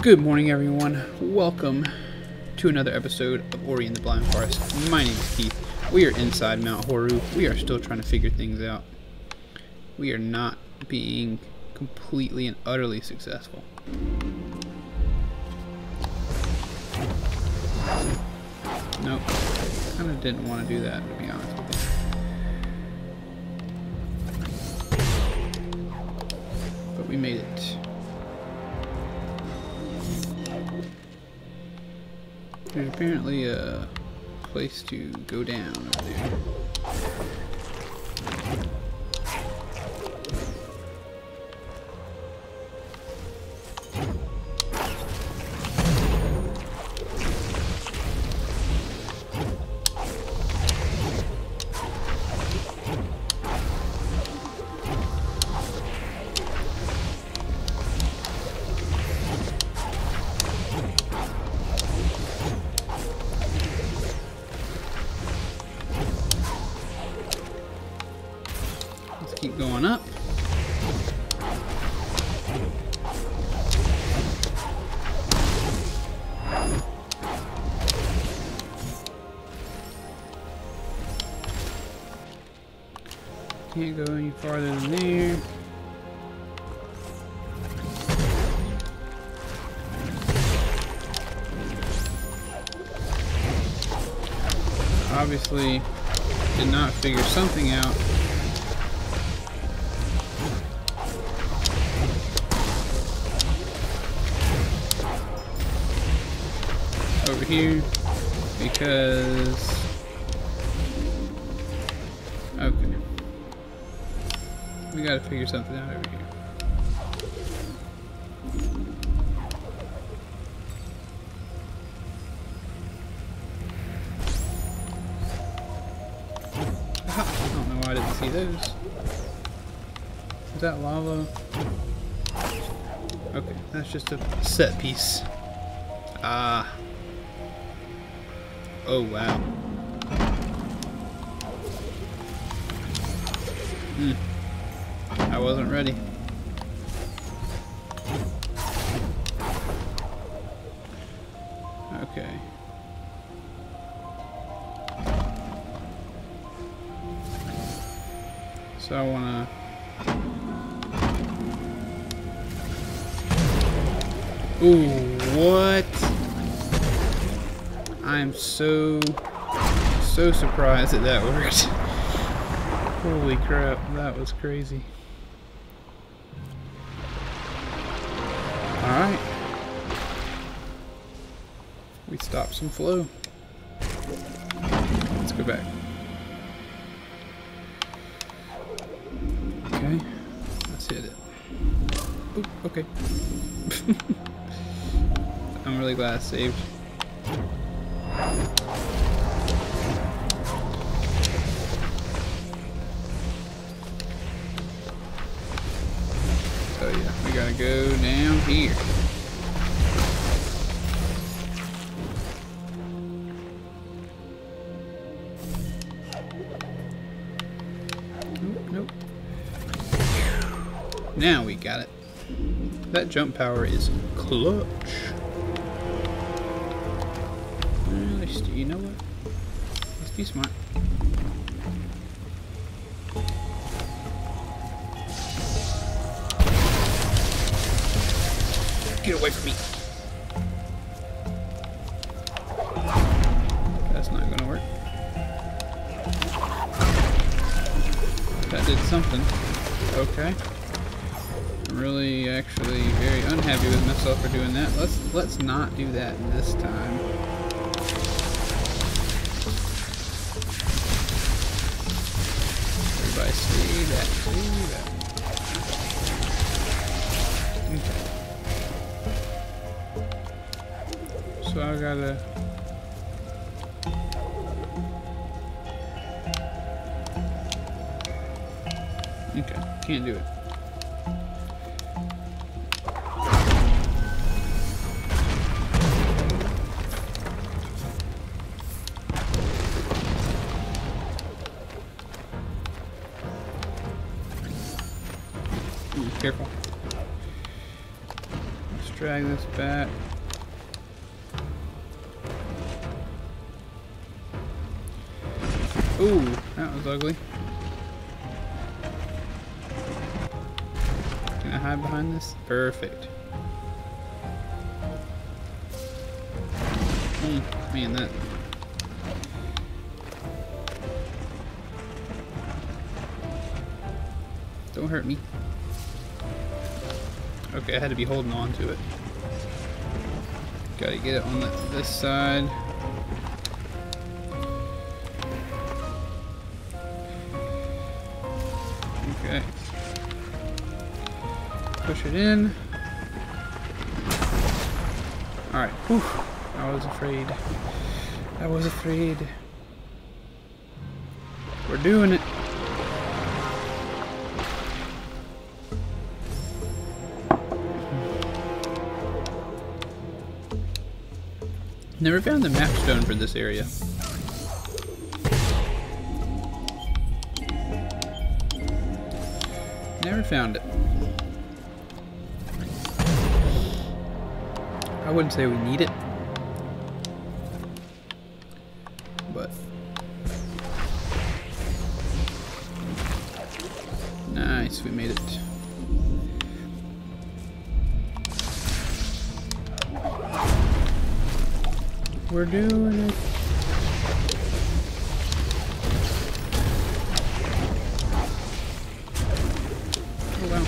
Good morning, everyone. Welcome to another episode of Ori and the Blind Forest. My name is Keith. We are inside Mount Horu. We are still trying to figure things out. We are not being completely and utterly successful. Nope. Kind of didn't want to do that, to be honest with you. But we made it. There's apparently a place to go down over there. Keep going up. Can't go any farther than there. Obviously, did not figure something out. Over here, because okay, we gotta figure something out over here. I don't know why I didn't see those. Is that lava? Okay, that's just a set piece. Ah. Oh wow. I wasn't ready. Okay. So I wanna ooh, what? I'm so surprised that worked. Holy crap, that was crazy. Alright. We stopped some flow. Let's go back. Okay. Let's hit it. Ooh, okay. I'm really glad I saved. Oh yeah, we gotta go down here. Nope, nope. Now we got it. That jump power is clutch. You know what? Let's be smart. Get away from me. That's not gonna work. That did something. Okay. I'm really actually very unhappy with myself for doing that. Let's not do that this time. Everybody see that, see that. Okay. So I gotta okay, can't do it. drag this back. Ooh, that was ugly. Can I hide behind this? Perfect. Man, that... Don't hurt me. Okay, I had to be holding on to it. Gotta get it on this side. Okay. Push it in. Alright. Whew. I was afraid. I was afraid. We're doing it. Never found the map stone for this area. Never found it. I wouldn't say we need it, but nice, we made it. We're doing it. Oh wow.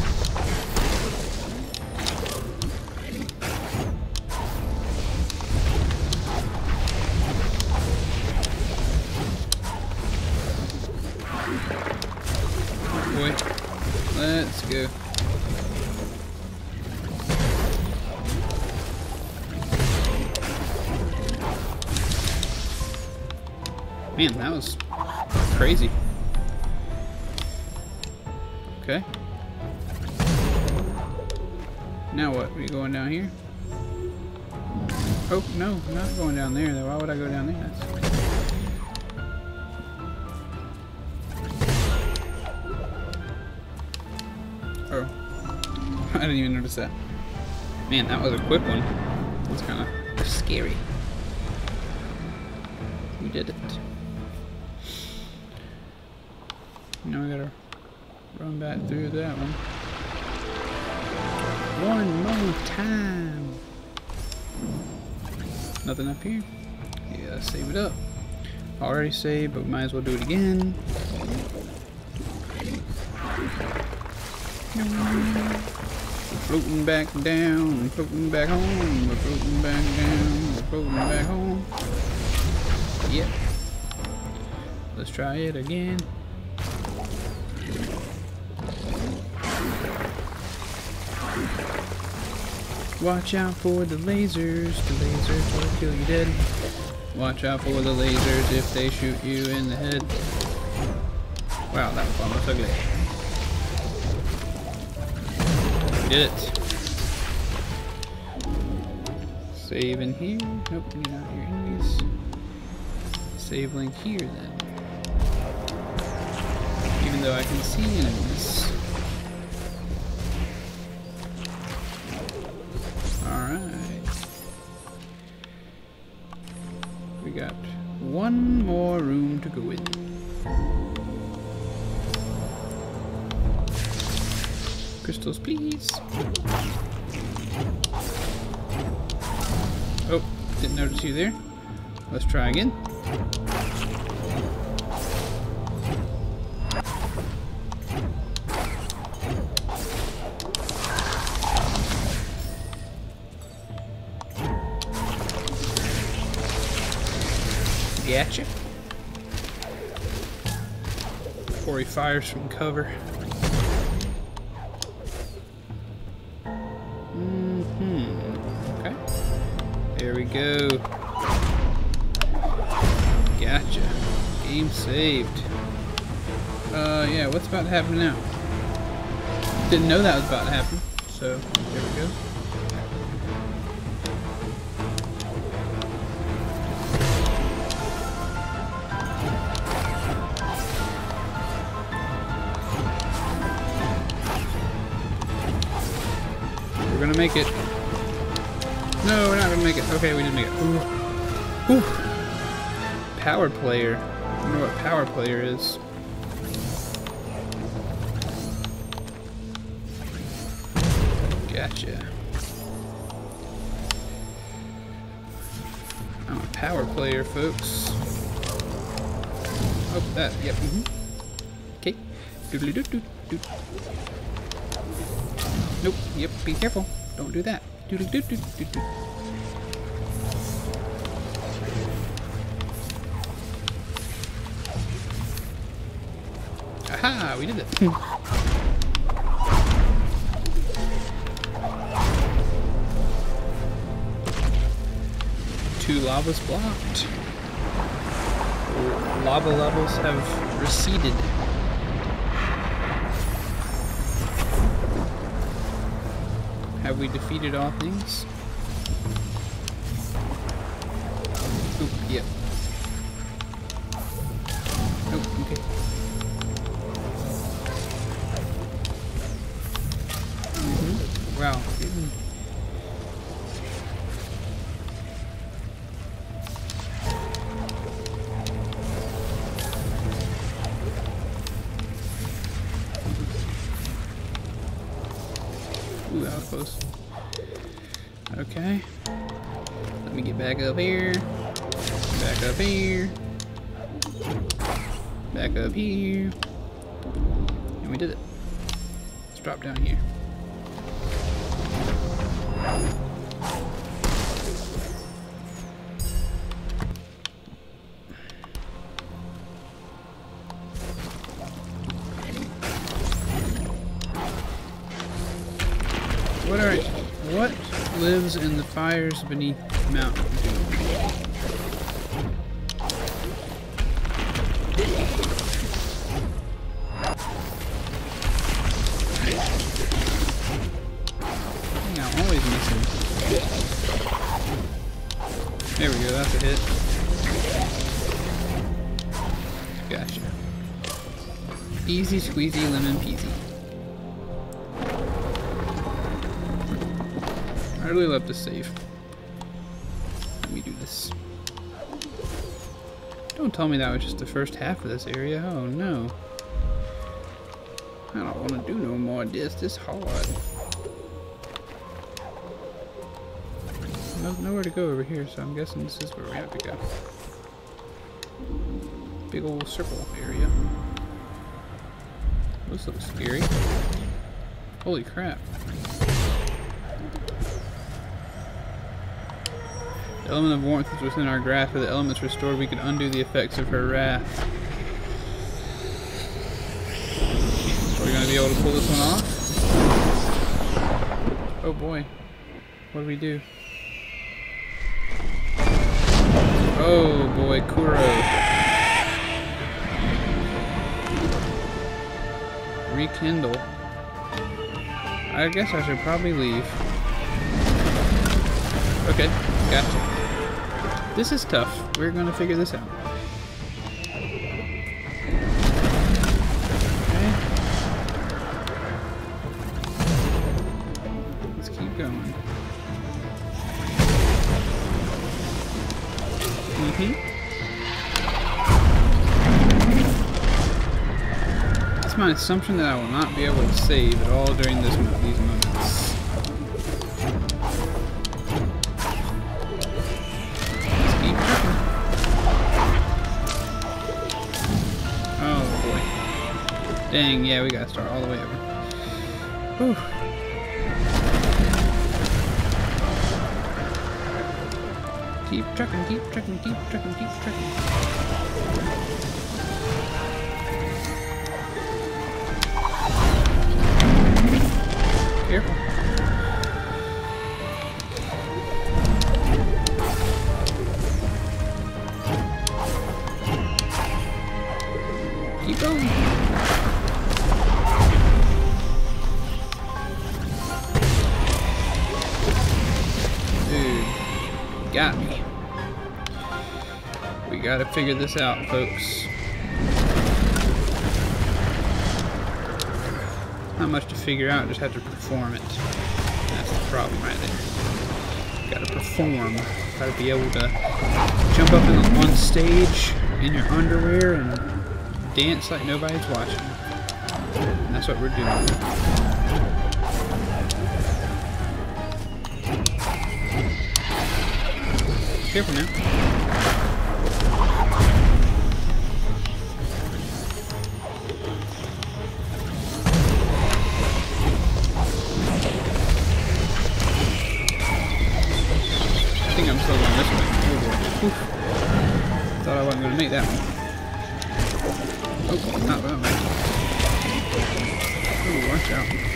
Oh boy. Let's go. Man, that was crazy. Okay. Now what? Are we going down here? Oh, no, I'm not going down there though. Why would I go down there? Oh. I didn't even notice that. Man, that was a quick one. It's kind of scary. We did it. Now we gotta run back through that one. One more time. Nothing up here? Yeah, let's save it up. Already saved, but we might as well do it again. We're floating back down, floating back home, we're floating back down, we're floating back home. Yep. Let's try it again. Watch out for the lasers will kill you dead. Watch out for the lasers if they shoot you in the head. Wow, that was almost ugly. We did it. Save in here. Nope, you're not your enemies. Save link here then. Even though I can see enemies. We got one more room to go in. Crystals, please. Oh, didn't notice you there. Let's try again. Gotcha. Before he fires from cover. Okay. There we go. Gotcha. Game saved. Yeah, what's about to happen now? Didn't know that was about to happen, so there we go. We're gonna make it. No, we're not gonna make it. Okay, we didn't make it. Ooh. Ooh. Power player. I wonder what power player is. Gotcha. I'm a power player, folks. Oh, that. Yep. Okay. Doodly doo doo doo. Nope. Yep. Be careful. Don't do that. Doodly doo doo doo doo. Aha! We did it. Two lavas blocked. Lava levels have receded. Have we defeated all things? Oop, yep. Oh, okay. Wow. Ooh, that was close. Okay. Let me get back up here. Back up here. Back up here. And we did it. Let's drop down here. What lives in the fires beneath Mount Doom? I'm always missing. There we go, that's a hit. Gotcha. Easy squeezy lemon peasy. I really love to save. Let me do this. Don't tell me that was just the first half of this area. Oh no. I don't want to do no more of this. This hard. There's nowhere to go over here, so I'm guessing this is where we have to go. Big old circle area. This looks scary. Holy crap. The element of warmth is within our grasp. If the element's restored, we can undo the effects of her wrath. Are we going to be able to pull this one off? Oh boy. What do we do? Oh boy, Kuro. Rekindle. I guess I should probably leave. Okay, gotcha. This is tough. We're gonna figure this out. Okay. Let's keep going. It's my assumption that I will not be able to save at all during these moments. Dang, yeah, we gotta start all the way over. Whew. Keep trucking, keep trucking, keep trucking, keep trucking. Careful. Keep going. Got me. We gotta figure this out, folks. Not much to figure out, just have to perform it. That's the problem right there. Gotta perform. form. Gotta be able to jump up on stage in your underwear and dance like nobody's watching. And that's what we're doing. Careful now. I think I'm still going this way. Oh, thought I wasn't going to make that one. Oh, not that way. Oh, watch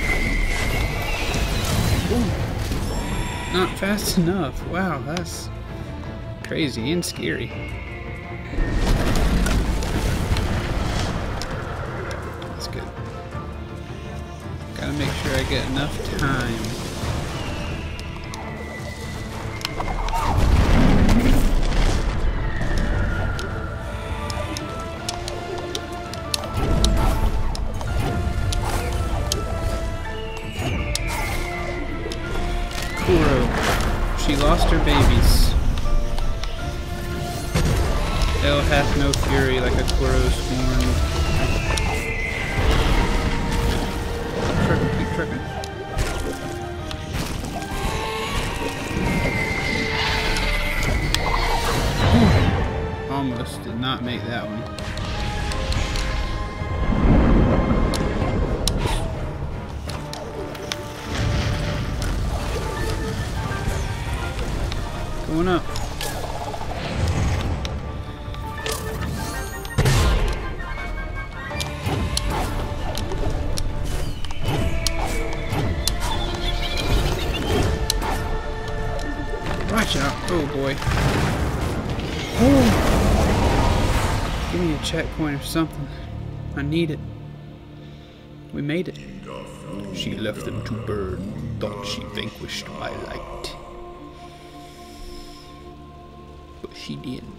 out. Ooh. Not fast enough. Wow, that's crazy and scary. That's good. Gotta make sure I get enough time. Kuro. She lost her babies. Hell hath no fury like a Kuro's scorn. Keep trucking. Almost did not make that one. Going up. Watch out. Oh boy. Oh. Give me a checkpoint or something. I need it. We made it. She left them to burn. Thought she vanquished my light. But she didn't.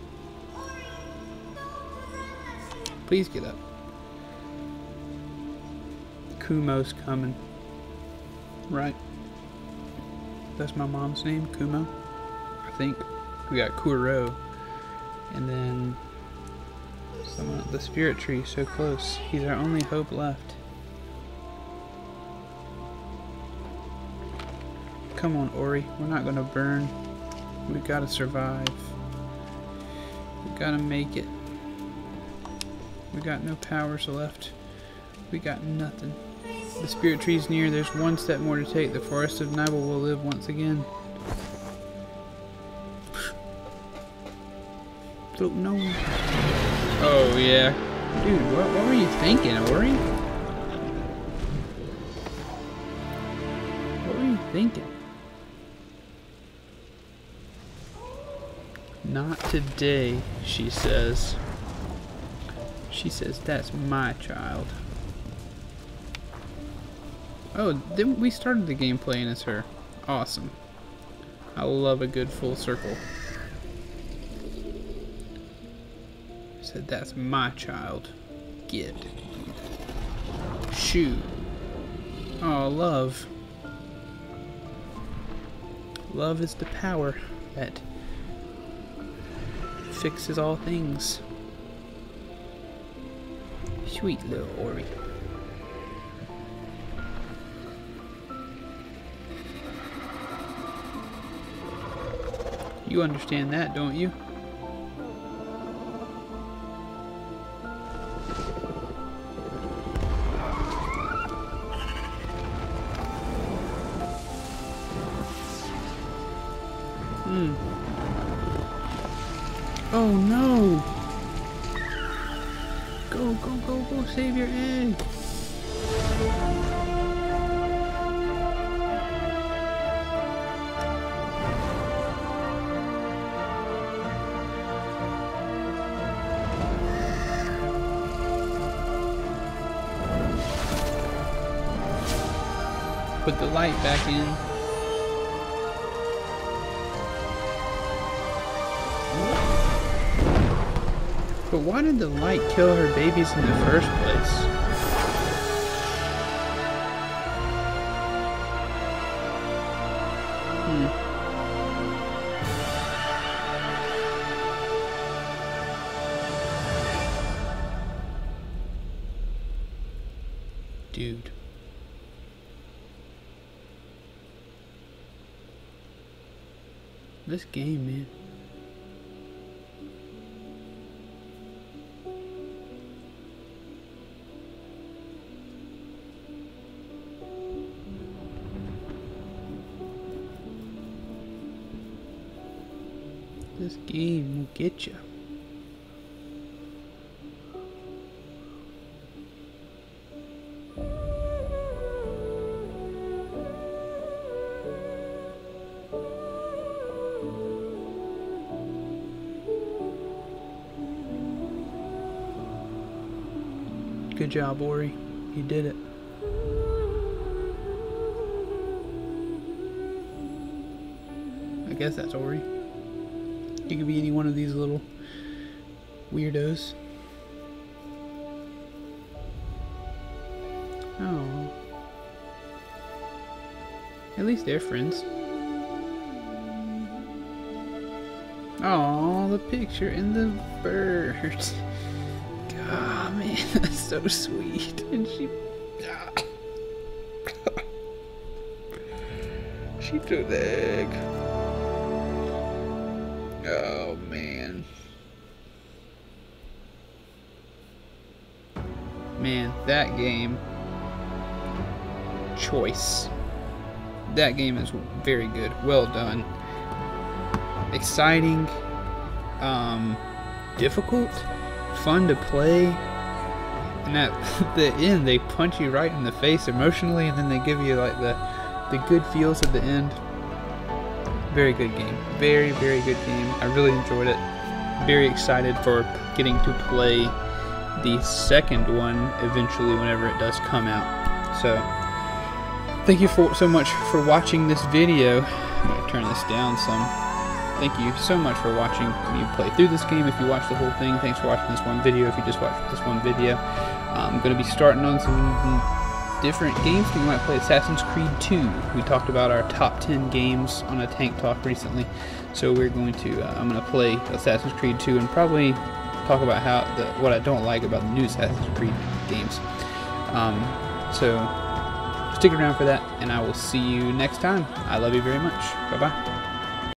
Please get up. Kumo's coming. Right. That's my mom's name, Kumo. I think. We got Kuro. And then someone, the spirit tree, so close. He's our only hope left. Come on, Ori. We're not gonna burn. We gotta survive. We gotta make it. We got no powers left. We got nothing. The spirit tree's near. There's one step more to take. The forest of Nibel will live once again. Don't know. Oh yeah, dude. What were you thinking, Ori? What were you thinking? Not today, she says. She says that's my child. Oh, then we started the game playing as her. Awesome. I love a good full circle. Said that's my child. Get. Shoo. Oh, love. Love is the power that fixes all things. Sweet little Ori. You understand that, don't you? Oh no! Go, go, go, go, save your egg! Put the light back in. But why did the light kill her babies in the first place? dude. This game, man. This game will get you. Good job, Ori. You did it. I guess that's Ori. You could be any one of these little weirdos. Oh. At least they're friends. Oh, the picture and the bird. God, man, that's so sweet. And she threw the egg. Oh, man. Man, that game. Choice. That game is very good. Well done. Exciting. Difficult. Fun to play. And at the end, they punch you right in the face emotionally, and then they give you like the good feels at the end. Very good game. Very, very good game. I really enjoyed it. Very excited for getting to play the second one eventually whenever it does come out. So, thank you so much for watching this video. I'm going to turn this down some. Thank you so much for watching me play through this game. If you watched the whole thing, thanks for watching this one video. If you just watched this one video, I'm going to be starting on some different games. You might play Assassin's Creed 2. We talked about our top 10 games on a Tank Talk recently, so we're going to I'm going to play Assassin's Creed 2 and probably talk about what I don't like about the new Assassin's Creed games. So stick around for that, and I will see you next time. I love you very much. Bye bye.